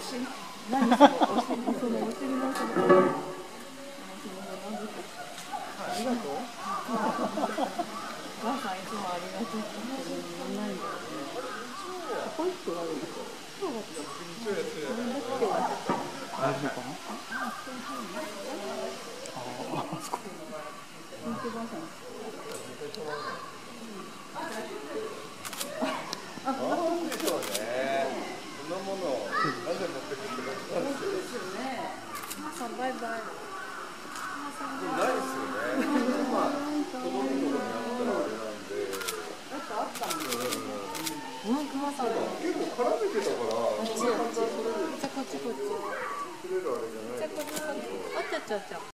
何そのお尻のその。ありがとう。お母さんいつもありがとうって言わないんだよね。ここ一個あるんですよ。そうだった。大丈夫かな？あそこ。本当ばあさん。なんでしょうね。こんなものをなぜ持ってくるか。そうですよね。母さんバイバイ。ないですよね。まあ子供の頃にあったらあれなんで。あったんだよ。母さん結構絡めてたから。こっち。じゃこっち。じゃこっち。あっちゃ。